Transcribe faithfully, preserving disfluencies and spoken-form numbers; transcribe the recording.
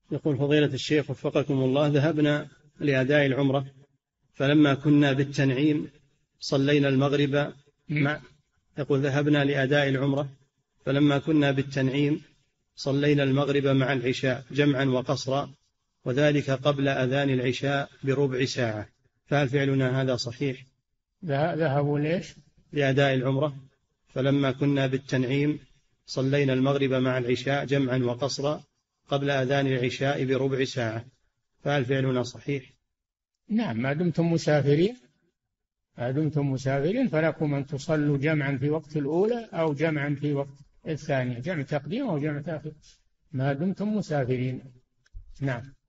يقول فضيلة الشيخ وفقكم الله، ذهبنا لأداء العمرة فلما كنا بالتنعيم صلينا المغرب مع يقول ذهبنا لأداء العمرة فلما كنا بالتنعيم صلينا المغرب مع العشاء جمعا وقصرا، وذلك قبل أذان العشاء بربع ساعة، فهل فعلنا هذا صحيح؟ ذهبوا ليش؟ لأداء العمرة فلما كنا بالتنعيم صلينا المغرب مع العشاء جمعا وقصرا قبل أذان العشاء بربع ساعة، فهل فعلنا صحيح؟ نعم، ما دمتم مسافرين ما دمتم مسافرين فلكم أن تصلوا جمعا في وقت الأولى أو جمعا في وقت الثانية، جمع تقديم أو جمع تأخير، ما دمتم مسافرين. نعم.